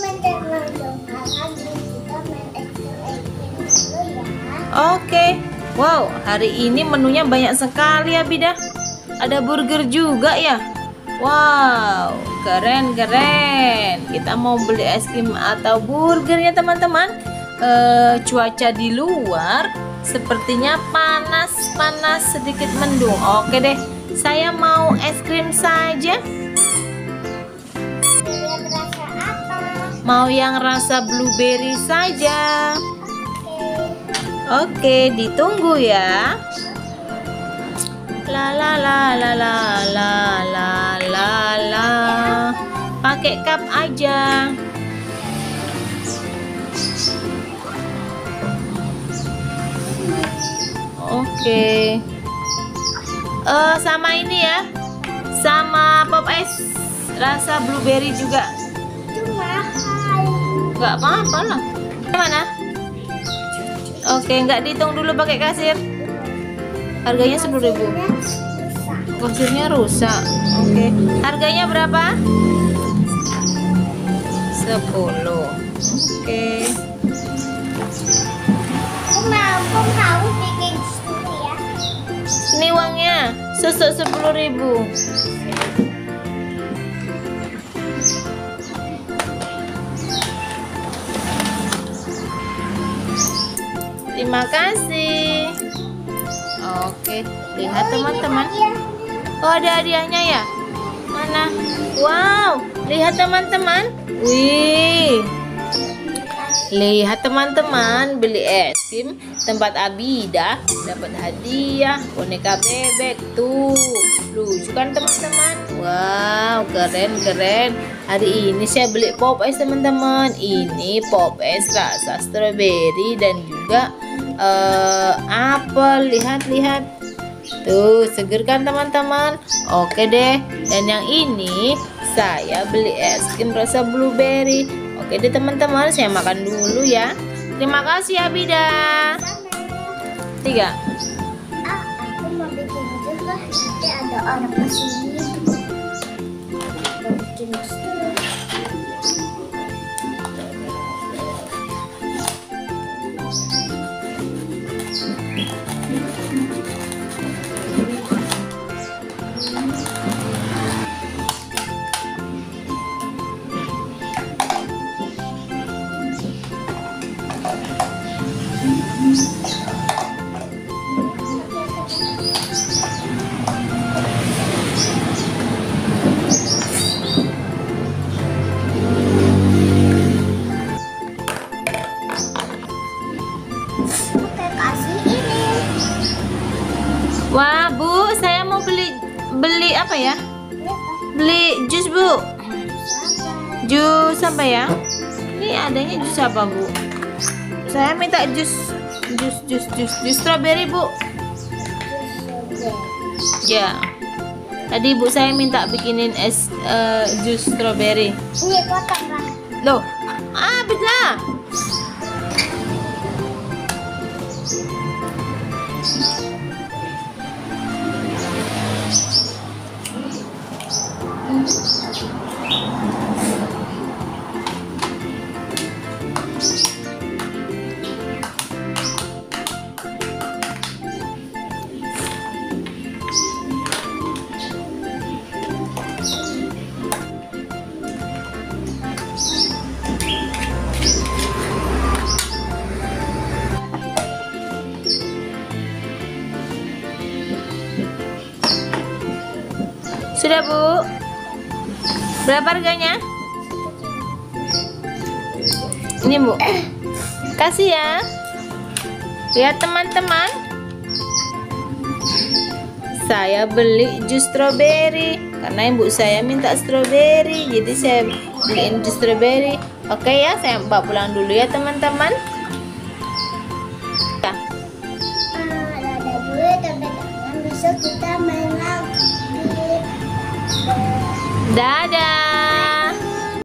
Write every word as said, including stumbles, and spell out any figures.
teman-teman jangan lupa lagi kita main ekstrim-ekstrim dulu ya. Oke. Wow, hari ini menunya banyak sekali ya Bida. Ada burger juga ya. Wow, keren keren. Kita mau beli es krim atau burger ya teman-teman. Uh, cuaca di luar sepertinya panas panas sedikit mendung. Oke deh, saya mau es krim saja. Lihat rasa apa? Mau yang rasa blueberry saja. Oke, ditunggu ya. La la la la la la la la la. Pakai cup aja. Oke. Eh sama ini ya. Sama pop ice rasa blueberry juga. Itu mahal. Nggak apa-apa lah. Mana? Oke, nggak dihitung dulu pakai kasir. Harganya sepuluh ribu. Kasirnya rusak. Oke. Harganya berapa? sepuluh. Oke. Aku mau, aku mau bikin susu ya. Ini uangnya. Susu sepuluh ribu. Terima kasih. Oke, lihat teman-teman. Oh, ada hadiahnya ya? Mana? Wow, lihat teman-teman. Wih. Lihat teman-teman, beli es krim tempat Abida dapat hadiah boneka bebek tuh. Lucu kan teman-teman? Wow, keren keren. Hari ini saya beli pop es teman-teman. Ini pop es rasa strawberry dan juga uh, apel. Lihat-lihat. Tuh, seger kan teman-teman? Oke deh. Dan yang ini saya beli es krim rasa blueberry. Oke deh teman-teman, saya makan dulu ya. Terima kasih Abida. Tiga. Ah, aku mau bikin juga. Nanti ada orang kesini. Mau bikin dulu. Wah, Bu, saya mau beli beli apa ya? Beli jus, Bu. Jus apa ya? Ini adanya jus apa, Bu? Saya minta jus jus jus jus jus strawberry, Bu. Ya. Tadi Bu saya minta bikinin es uh, jus strawberry. Ini potong lah. Loh. Ah, bisa. Sudah, Bu. Berapa harganya? Ini, Bu. Kasih ya. Lihat teman-teman. Saya beli jus strawberry karena ibu saya minta strawberry, jadi saya beliin jus strawberry. Oke ya, saya bawa pulang dulu ya teman-teman. Ya. Dadah dulu teman-teman, besok kita main lagi. Dadah.